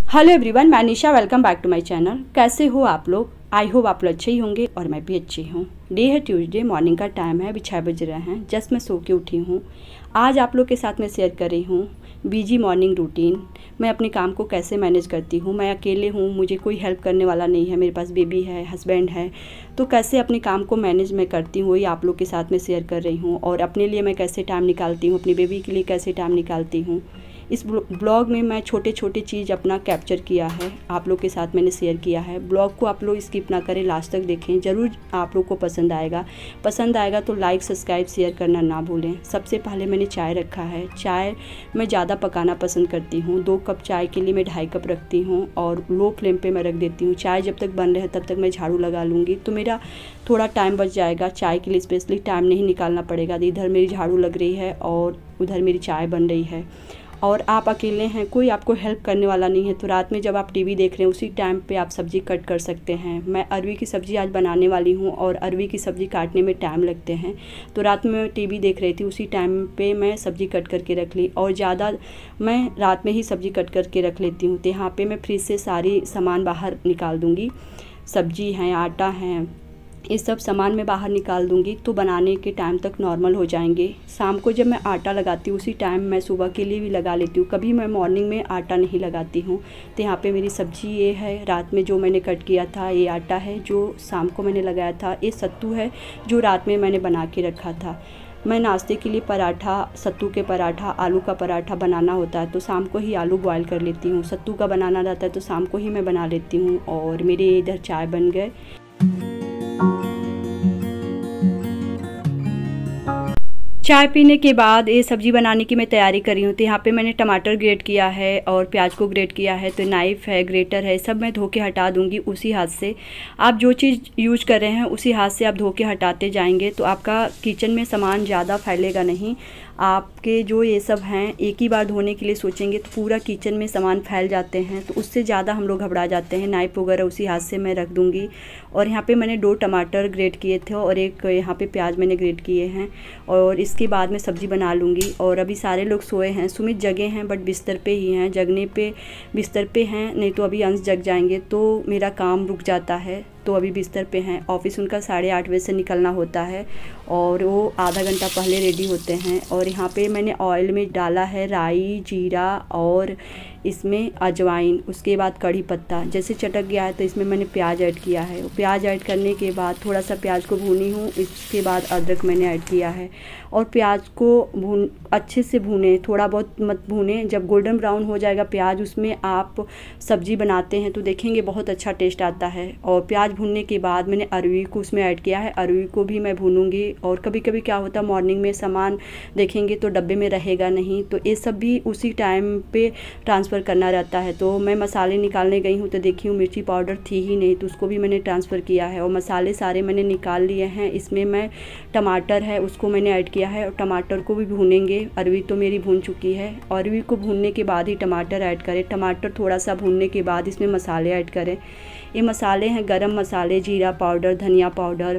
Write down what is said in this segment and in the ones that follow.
Hello everyone, मैं Nisha. Welcome back to my channel. कैसे हो आप लोग? आई होप आप लोग अच्छे ही होंगे और मैं भी अच्छी हूँ। डे है ट्यूसडे, मॉर्निंग का टाइम है, अभी 6 बज रहे हैं। जस्ट मैं सो के उठी हूँ। आज आप लोग के साथ मैं शेयर कर रही हूँ बिजी मॉर्निंग रूटीन। मैं अपने काम को कैसे मैनेज करती हूँ। मैं अकेले हूँ, मुझे कोई हेल्प करने वाला नहीं है, मेरे पास बेबी है, हस्बैंड है, तो कैसे अपने काम को मैनेज मैं करती हूँ, वही आप लोग के साथ मैं शेयर कर रही हूँ। और अपने लिए मैं कैसे टाइम निकालती हूँ, अपनी बेबी के लिए कैसे टाइम निकालती हूँ। इस ब्लॉग में मैं छोटे छोटे चीज़ अपना कैप्चर किया है, आप लोग के साथ मैंने शेयर किया है। ब्लॉग को आप लोग स्किप ना करें, लास्ट तक देखें, ज़रूर आप लोग को पसंद आएगा तो लाइक सब्सक्राइब शेयर करना ना भूलें। सबसे पहले मैंने चाय रखा है। चाय मैं ज़्यादा पकाना पसंद करती हूँ। 2 कप चाय के लिए मैं 2.5 कप रखती हूँ और लो फ्लेम पर मैं रख देती हूँ। चाय जब तक बन रहे तब तक मैं झाड़ू लगा लूँगी, तो मेरा थोड़ा टाइम बच जाएगा। चाय के लिए स्पेशली टाइम नहीं निकालना पड़ेगा। इधर मेरी झाड़ू लग रही है और उधर मेरी चाय बन रही है। और आप अकेले हैं, कोई आपको हेल्प करने वाला नहीं है, तो रात में जब आप टीवी देख रहे हैं उसी टाइम पे आप सब्ज़ी कट कर सकते हैं। मैं अरवी की सब्ज़ी आज बनाने वाली हूँ और अरवी की सब्ज़ी काटने में टाइम लगते हैं, तो रात में मैं टीवी देख रही थी, उसी टाइम पे मैं सब्ज़ी कट करके रख ली। और ज़्यादा मैं रात में ही सब्ज़ी कट करके रख लेती हूँ। तो यहाँ पर मैं फ्रिज से सारी सामान बाहर निकाल दूँगी। सब्ज़ी है, आटा है, ये सब सामान मैं बाहर निकाल दूंगी, तो बनाने के टाइम तक नॉर्मल हो जाएंगे। शाम को जब मैं आटा लगाती हूँ उसी टाइम मैं सुबह के लिए भी लगा लेती हूँ। कभी मैं मॉर्निंग में आटा नहीं लगाती हूँ। तो यहाँ पे मेरी सब्ज़ी ये है, रात में जो मैंने कट किया था, ये आटा है जो शाम को मैंने लगाया था, ये सत्तू है जो रात में मैंने बना के रखा था। मैं नाश्ते के लिए पराठा, सत्तू के पराठा, आलू का पराठा बनाना होता है, तो शाम को ही आलू बॉयल कर लेती हूँ। सत्तू का बनाना रहता है तो शाम को ही मैं बना लेती हूँ। और मेरे इधर चाय बन गए। चाय पीने के बाद ये सब्ज़ी बनाने की मैं तैयारी कर रही हूँ। तो यहाँ पे मैंने टमाटर ग्रेट किया है और प्याज को ग्रेट किया है, तो नाइफ़ है, ग्रेटर है, सब मैं धो के हटा दूँगी उसी हाथ से। आप जो चीज़ यूज कर रहे हैं उसी हाथ से आप धो के हटाते जाएंगे, तो आपका किचन में सामान ज़्यादा फैलेगा नहीं। आपके जो ये सब हैं एक ही बार धोने के लिए सोचेंगे तो पूरा किचन में सामान फैल जाते हैं, तो उससे ज़्यादा हम लोग घबरा जाते हैं। नाइफ़ वगैरह उसी हाथ से मैं रख दूँगी। और यहाँ पे मैंने 2 टमाटर ग्रेट किए थे और एक यहाँ पे प्याज मैंने ग्रेट किए हैं। और इसके बाद मैं सब्ज़ी बना लूँगी। और अभी सारे लोग सोए हैं, सुमित जगे हैं बट बिस्तर पे ही हैं। जगने पे बिस्तर पे हैं, नहीं तो अभी अंश जग जाएंगे तो मेरा काम रुक जाता है, तो अभी बिस्तर पे हैं। ऑफिस उनका 8:30 बजे से निकलना होता है और वो आधा घंटा पहले रेडी होते हैं। और यहाँ पे मैंने ऑयल में डाला है राई, जीरा और इसमें अजवाइन, उसके बाद कड़ी पत्ता। जैसे चटक गया है तो इसमें मैंने प्याज ऐड किया है। प्याज ऐड करने के बाद थोड़ा सा प्याज को भूनी हूँ, इसके बाद अदरक मैंने ऐड किया है। और प्याज को अच्छे से भूनें, थोड़ा बहुत मत भूनें। जब गोल्डन ब्राउन हो जाएगा प्याज, उसमें आप सब्ज़ी बनाते हैं तो देखेंगे बहुत अच्छा टेस्ट आता है। और प्याज भूनने के बाद मैंने अरवी को उसमें ऐड किया है, अरवी को भी मैं भूनूंगी। और कभी कभी क्या होता है मॉर्निंग में सामान देखेंगे तो डब्बे में रहेगा नहीं, तो ये सब भी उसी टाइम पे ट्रांसफ़र करना रहता है। तो मैं मसाले निकालने गई हूँ तो देखी हूँ मिर्ची पाउडर थी ही नहीं, तो उसको भी मैंने ट्रांसफ़र किया है। और मसाले सारे मैंने निकाल लिए हैं। इसमें मैं टमाटर है उसको मैंने ऐड किया है और टमाटर को भी भूनेंगे। अरवी तो मेरी भून चुकी है। अरवी को भूनने के बाद ही टमाटर ऐड करें। टमाटर थोड़ा सा भूनने के बाद इसमें मसाले ऐड करें। ये मसाले हैं गरम मसाले, जीरा पाउडर, धनिया पाउडर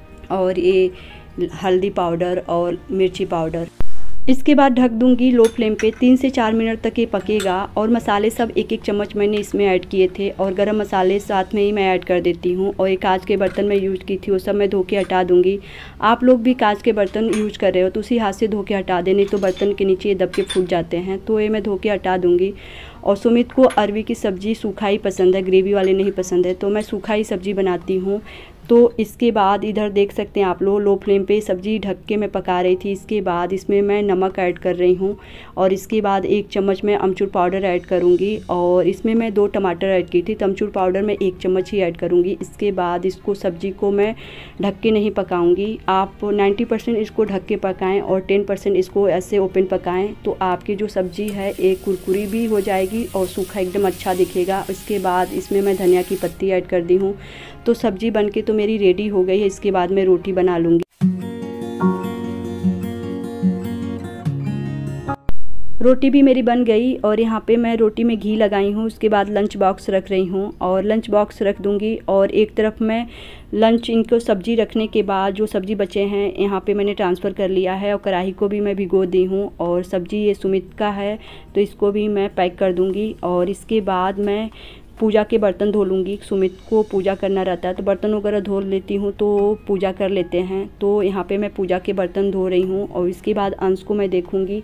और ये हल्दी पाउडर और मिर्ची पाउडर। इसके बाद ढक दूंगी लो फ्लेम पे। 3 से 4 मिनट तक ये पकेगा। और मसाले सब 1-1 चम्मच मैंने इसमें ऐड किए थे और गरम मसाले साथ में ही मैं ऐड कर देती हूँ। और एक कांच के बर्तन में यूज़ की थी, वो सब मैं धो के हटा दूँगी। आप लोग भी कांच के बर्तन यूज़ कर रहे हो तो उसी हाथ से धो के हटा दें, नहीं तो बर्तन के नीचे ये दब के फूट जाते हैं, तो ये मैं धो के हटा दूँगी। और सुमित को अरवी की सब्ज़ी सूखा ही पसंद है, ग्रेवी वाले नहीं पसंद है, तो मैं सूखा ही सब्ज़ी बनाती हूँ। तो इसके बाद इधर देख सकते हैं आप लोग, लो फ्लेम पे सब्ज़ी ढक के मैं पका रही थी। इसके बाद इसमें मैं नमक ऐड कर रही हूँ और इसके बाद 1 चम्मच मैं अमचूर पाउडर ऐड करूँगी। और इसमें मैं 2 टमाटर ऐड की थी, तो अमचूर पाउडर मैं 1 चम्मच ही ऐड करूँगी। इसके बाद इसको सब्ज़ी को मैं ढक के नहीं पकाऊँगी। आप 90% इसको ढक के पकाएँ और 10% इसको ऐसे ओपन पकाएँ, तो आपकी जो सब्ज़ी है एक कुरकुरी भी हो जाएगी और सूखा एकदम अच्छा दिखेगा। इसके बाद इसमें मैं धनिया की पत्ती ऐड कर दी हूँ। तो सब्ज़ी बनके तो मेरी रेडी हो गई है। इसके बाद मैं रोटी बना लूँगी। रोटी भी मेरी बन गई और यहाँ पे मैं रोटी में घी लगाई हूँ। उसके बाद लंच बॉक्स रख रही हूँ और लंच बॉक्स रख दूँगी। और एक तरफ मैं लंच इनको सब्ज़ी रखने के बाद जो सब्ज़ी बचे हैं यहाँ पे मैंने ट्रांसफ़र कर लिया है और कढ़ाई को भी मैं भिगो दी हूँ। और सब्ज़ी ये सुमित का है तो इसको भी मैं पैक कर दूँगी। और इसके बाद मैं पूजा के बर्तन धो लूँगी। सुमित को पूजा करना रहता है तो बर्तन वगैरह धो लेती हूँ तो पूजा कर लेते हैं। तो यहाँ पे मैं पूजा के बर्तन धो रही हूँ और इसके बाद अंश को मैं देखूँगी।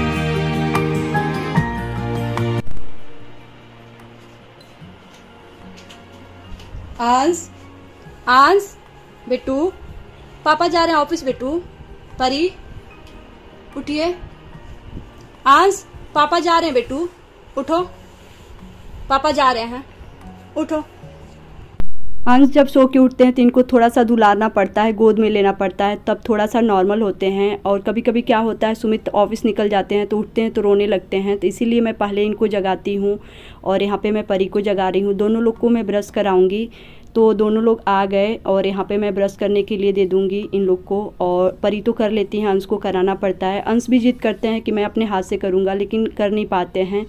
अंश बेटू, पापा जा रहे हैं ऑफिस। बेटू परी उठिए। अंश पापा जा रहे हैं बेटू, उठो, पापा जा रहे हैं, उठो। अंश जब सो के उठते हैं तो इनको थोड़ा सा दुलारना पड़ता है, गोद में लेना पड़ता है, तब थोड़ा सा नॉर्मल होते हैं। और कभी कभी क्या होता है सुमित ऑफिस निकल जाते हैं तो उठते हैं तो रोने लगते हैं, तो इसीलिए मैं पहले इनको जगाती हूँ। और यहाँ पे मैं परी को जगा रही हूँ। दोनों लोग को मैं ब्रश कराऊंगी। तो दोनों लोग आ गए और यहाँ पे मैं ब्रश करने के लिए दे दूँगी इन लोग को। और परी तो कर लेती हैं, अंश को कराना पड़ता है। अंश भी जिद करते हैं कि मैं अपने हाथ से करूँगा, लेकिन कर नहीं पाते हैं।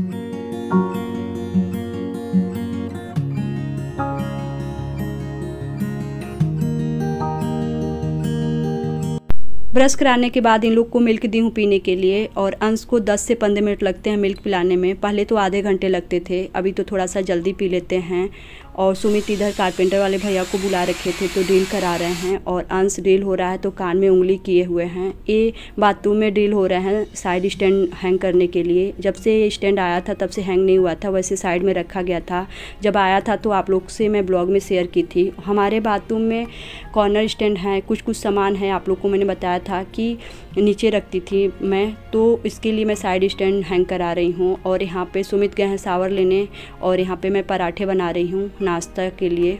ब्रश कराने के बाद इन लोग को मिल्क दी हूँ पीने के लिए। और अंश को 10 से 15 मिनट लगते हैं मिल्क पिलाने में। पहले तो आधे घंटे लगते थे, अभी तो थोड़ा सा जल्दी पी लेते हैं। और सुमित इधर कारपेंटर वाले भैया को बुला रखे थे तो ड्रिल करा रहे हैं। और अंश ड्रिल हो रहा है तो कान में उंगली किए हुए हैं। ये बाथरूम में ड्रिल हो रहे हैं साइड स्टैंड हैंग करने के लिए। जब से ये स्टैंड आया था तब से हैंग नहीं हुआ था, वैसे साइड में रखा गया था। जब आया था तो आप लोग से मैं ब्लॉग में शेयर की थी। हमारे बाथरूम में कॉर्नर स्टैंड है, कुछ कुछ सामान है, आप लोग को मैंने बताया था कि नीचे रखती थी मैं, तो इसके लिए मैं साइड स्टैंड हैंग करा रही हूँ। और यहाँ पे सुमित गए हैं शावर लेने और यहाँ पे मैं पराठे बना रही हूँ नाश्ता के लिए।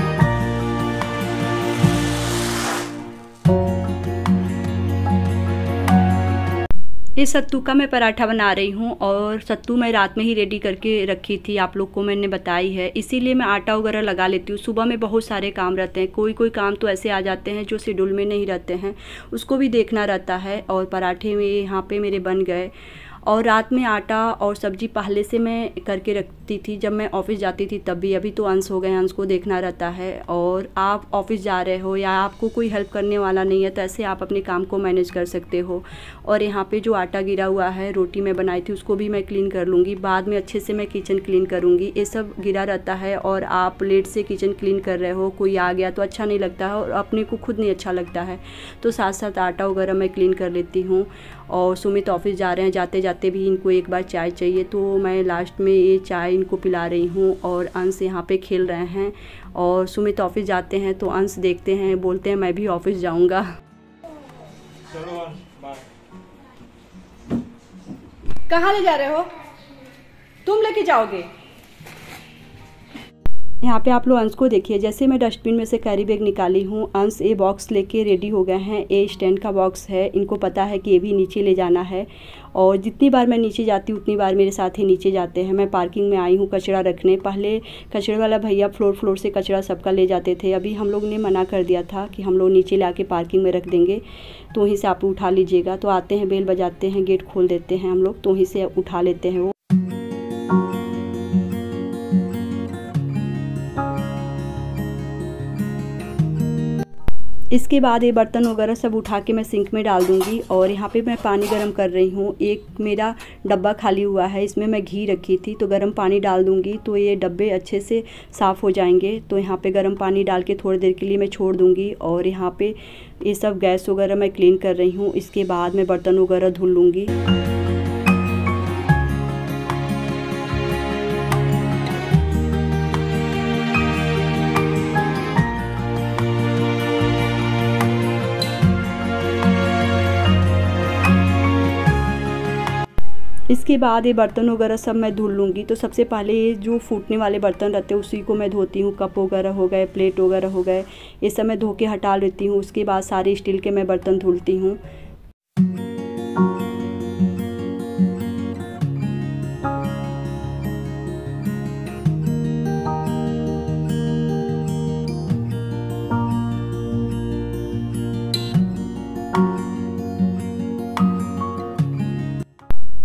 ये सत्तू का मैं पराठा बना रही हूँ। और सत्तू मैं रात में ही रेडी करके रखी थी, आप लोग को मैंने बताई है, इसीलिए मैं आटा वगैरह लगा लेती हूँ। सुबह में बहुत सारे काम रहते हैं, कोई कोई काम तो ऐसे आ जाते हैं जो शेड्यूल में नहीं रहते हैं, उसको भी देखना रहता है। और पराठे में यहाँ पे मेरे बन गए। और रात में आटा और सब्ज़ी पहले से मैं करके रखती थी, जब मैं ऑफ़िस जाती थी तब भी। अभी तो अंश हो गए, अंश को देखना रहता है। और आप ऑफ़िस जा रहे हो या आपको कोई हेल्प करने वाला नहीं है तो ऐसे आप अपने काम को मैनेज कर सकते हो। और यहाँ पे जो आटा गिरा हुआ है, रोटी मैं बनाई थी उसको भी मैं क्लीन कर लूँगी। बाद में अच्छे से मैं किचन क्लीन करूँगी। ये सब गिरा रहता है और आप लेट से किचन क्लीन कर रहे हो, कोई आ गया तो अच्छा नहीं लगता है और अपने को खुद नहीं अच्छा लगता है। तो साथ साथ आटा वगैरह मैं क्लीन कर लेती हूँ। और सुमित ऑफिस जा रहे हैं, जाते जाते भी इनको एक बार चाय चाहिए तो मैं लास्ट में ये चाय इनको पिला रही हूँ। और अंश यहाँ पे खेल रहे हैं। और सुमित ऑफिस जाते हैं तो अंश देखते हैं, बोलते हैं मैं भी ऑफिस जाऊँगा। कहाँ ले जा रहे हो? तुम लेके जाओगे? यहाँ पे आप लोग अंश को देखिए, जैसे मैं डस्टबिन में से कैरी बैग निकाली हूँ, अंश ये बॉक्स लेके रेडी हो गए हैं। ये स्टैंड का बॉक्स है, इनको पता है कि ये भी नीचे ले जाना है। और जितनी बार मैं नीचे जाती हूँ उतनी बार मेरे साथ ही नीचे जाते हैं। मैं पार्किंग में आई हूँ कचरा रखने। पहले कचरे वाला भैया फ्लोर से कचरा सबका ले जाते थे, अभी हम लोग ने मना कर दिया था कि हम लोग नीचे ला के पार्किंग में रख देंगे, तो वहीं से आप उठा लीजिएगा। तो आते हैं, बेल बजाते हैं, गेट खोल देते हैं हम लोग, तो वहीं से उठा लेते हैं वो। इसके बाद ये बर्तन वगैरह सब उठा के मैं सिंक में डाल दूँगी। और यहाँ पे मैं पानी गर्म कर रही हूँ। एक मेरा डब्बा खाली हुआ है, इसमें मैं घी रखी थी, तो गर्म पानी डाल दूँगी तो ये डब्बे अच्छे से साफ़ हो जाएंगे। तो यहाँ पे गर्म पानी डाल के थोड़ी देर के लिए मैं छोड़ दूँगी। और यहाँ पे ये सब गैस वगैरह मैं क्लीन कर रही हूँ। इसके बाद मैं बर्तन वगैरह धुल लूँगी। इसके बाद ये बर्तन वगैरह सब मैं धुल लूँगी। तो सबसे पहले ये जो फूटने वाले बर्तन रहते हैं उसी को मैं धोती हूँ। कप वगैरह हो गए, प्लेट वगैरह हो गए, ये सब मैं धो के हटा लेती हूँ। उसके बाद सारे स्टील के मैं बर्तन धुलती हूँ।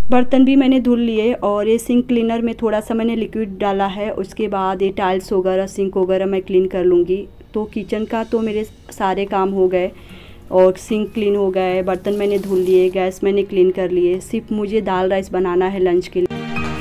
बर्तन भी मैंने धुल लिए और ये सिंक क्लीनर में थोड़ा सा मैंने लिक्विड डाला है। उसके बाद ये टाइल्स वगैरह सिंक वगैरह मैं क्लीन कर लूँगी। तो किचन का तो मेरे सारे काम हो गए और सिंक क्लीन हो गए, बर्तन मैंने धुल लिए, गैस मैंने क्लीन कर लिए। सिर्फ मुझे दाल राइस बनाना है लंच के लिए।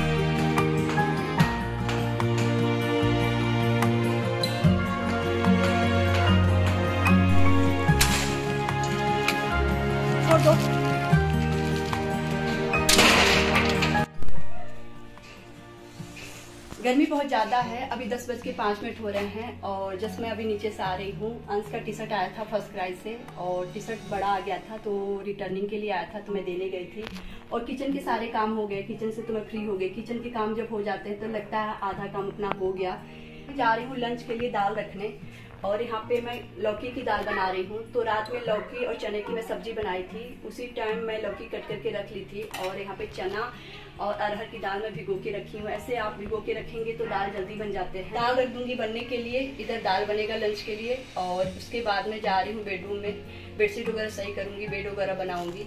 गर्मी बहुत ज़्यादा है। अभी 10:05 हो रहे हैं और जस्ट मैं अभी नीचे से आ रही हूँ। अंश का टी शर्ट आया था फर्स्ट क्राई से और टी शर्ट बड़ा आ गया था तो रिटर्निंग के लिए आया था तो मैं देने गई थी। और किचन के सारे काम हो गए, किचन से तो मैं फ्री हो गई। किचन के काम जब हो जाते हैं तो लगता है आधा काम अपना हो गया। जा रही हूँ लंच के लिए दाल रखने और यहाँ पे मैं लौकी की दाल बना रही हूँ। तो रात में लौकी और चने की मैं सब्जी बनाई थी, उसी टाइम मैं लौकी कट करके रख ली थी। और यहाँ पे चना और अरहर की दाल मैं भिगो के रखी हूँ। ऐसे आप भिगो के रखेंगे तो दाल जल्दी बन जाते हैं। दाल रख दूंगी बनने के लिए, इधर दाल बनेगा लंच के लिए। और उसके बाद मैं जा रही हूँ बेडरूम में, बेडशीट वगैरह सही करूँगी, बेड वगैरह बनाऊँगी।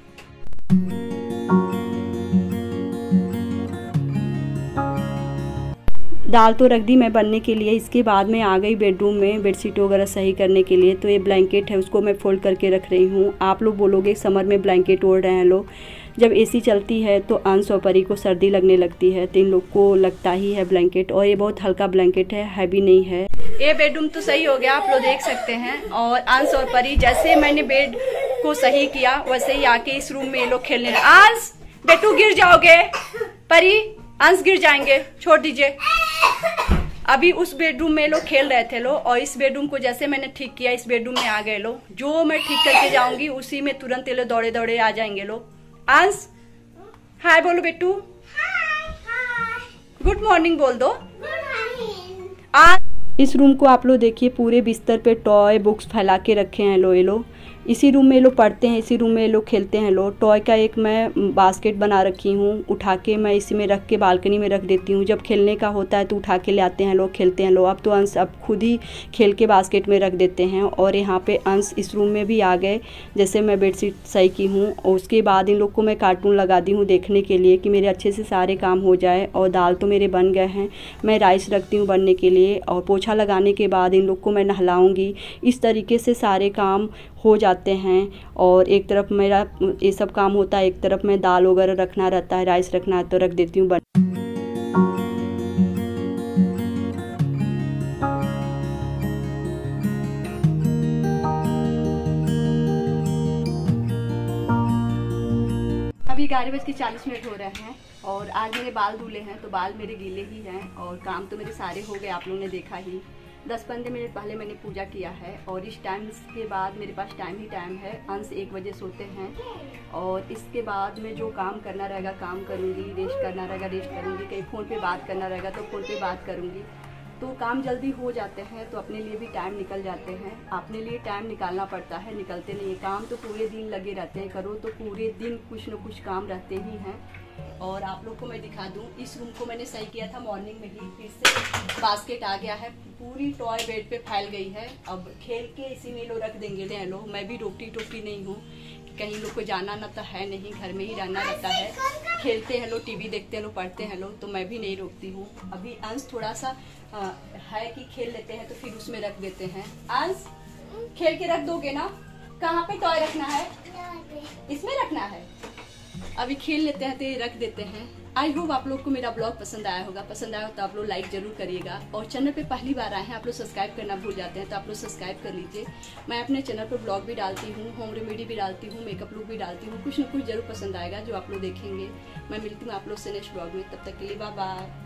दाल तो रख दी मैं बनने के लिए। इसके बाद मैं आ गई बेडरूम में बेडशीट वगैरह सही करने के लिए। तो ये ब्लैंकेट है उसको मैं फोल्ड करके रख रही हूँ। आप लोग बोलोगे समर में ब्लैंकेट ओढ़ रहे हैं लोग, जब एसी चलती है तो अंश और परी को सर्दी लगने लगती है तो इन लोग को लगता ही है ब्लैंकेट। और ये बहुत हल्का ब्लैंकेट है, हैवी नहीं है। ये बेडरूम तो सही हो गया, आप लोग देख सकते हैं। और अंश और परी जैसे मैंने बेड को सही किया वैसे ही आके इस रूम में ये लोग खेलने लगे। अंश बेटू गिर जाओगे, परी अंश गिर जाएंगे, छोड़ दीजिए। अभी उस बेडरूम में लोग खेल रहे थे लोग और इस बेडरूम को जैसे मैंने ठीक किया इस बेडरूम में आ गए लोग। जो मैं ठीक करके जाऊंगी उसी में तुरंत ये लोग दौड़े दौड़े आ जाएंगे लोग। अंश हाय बोलो बेटू, गुड मॉर्निंग बोल दो। इस रूम को आप लोग देखिए, पूरे बिस्तर पे टॉय बुक्स फैला के रखे हैं ये लोग। इसी रूम में ये लोग पढ़ते हैं, इसी रूम में ये लोग खेलते हैं लोग। टॉय का एक मैं बास्केट बना रखी हूँ, उठा के मैं इसी में रख के बालकनी में रख देती हूँ। जब खेलने का होता है तो उठा के ले आते हैं लोग, खेलते हैं लोग। अब तो अंश अब खुद ही खेल के बास्केट में रख देते हैं। और यहाँ पे अंश इस रूम में भी आ गए जैसे मैं बेडशीट सही की हूँ। और उसके बाद इन लोग को मैं कार्टून लगा दी हूँ देखने के लिए कि मेरे अच्छे से सारे काम हो जाए। और दाल तो मेरे बन गए हैं, मैं राइस रखती हूँ बनने के लिए। और पोछा लगाने के बाद इन लोग को मैं नहलाऊँगी। इस तरीके से सारे काम हो जाते हैं। और एक तरफ मेरा ये सब काम होता है, एक तरफ मैं दाल वगैरह रखना रहता है, राइस रखना है तो रख देती हूँ। अभी 11:40 हो रहे हैं और आज मेरे बाल धुले हैं तो बाल मेरे गीले ही हैं और काम तो मेरे सारे हो गए, आप लोगों ने देखा ही। 10-15 मिनट पहले मैंने पूजा किया है और इस टाइम के बाद मेरे पास टाइम ही टाइम है। अंश 1 बजे सोते हैं और इसके बाद में जो काम करना रहेगा काम करूँगी, रेस्ट करना रहेगा रेस्ट करूँगी, कहीं फ़ोन पे बात करना रहेगा तो फ़ोन पे बात करूँगी। तो काम जल्दी हो जाते हैं तो अपने लिए भी टाइम निकल जाते हैं। अपने लिए टाइम निकालना पड़ता है, निकलते नहीं है। काम तो पूरे दिन लगे रहते हैं, करो तो पूरे दिन कुछ न कुछ काम रहते ही हैं। और आप लोग को मैं दिखा दूं, इस रूम को मैंने सही किया था मॉर्निंग में ही, फिर से बास्केट आ गया है, पूरी टॉय बेड पे फैल गई है। अब खेल के इसी में लोग रख देंगे लोग। मैं भी रोकती टोकती नहीं हूँ, कहीं लोग को जाना ना तो है नहीं, घर में ही रहना रहता है। खेलते हैं लोग, टीवी देखते हैं लोग, पढ़ते हैं लोग, तो मैं भी नहीं रोकती हूँ। अभी अंश थोड़ा सा है कि खेल लेते हैं तो फिर उसमें रख देते हैं। अंश खेल के रख दोगे ना? कहाँ पे टॉय रखना है? इसमें रखना है। अभी खेल लेते हैं तो ये रख देते हैं। आई होप आप लोग को मेरा ब्लॉग पसंद आया होगा। पसंद आया हो तो आप लोग लाइक जरूर करिएगा। और चैनल पे पहली बार आए हैं आप लोग सब्सक्राइब करना भूल जाते हैं तो आप लोग सब्सक्राइब कर लीजिए। मैं अपने चैनल पर ब्लॉग भी डालती हूँ, होम रेमेडी भी डालती हूँ, मेकअप लुक भी डालती हूँ। कुछ न कुछ जरूर पसंद आएगा जो आप लोग देखेंगे। मैं मिलती हूँ आप लोग से नेक्स्ट ब्लॉग में, तब तक के लिए बाय बाय।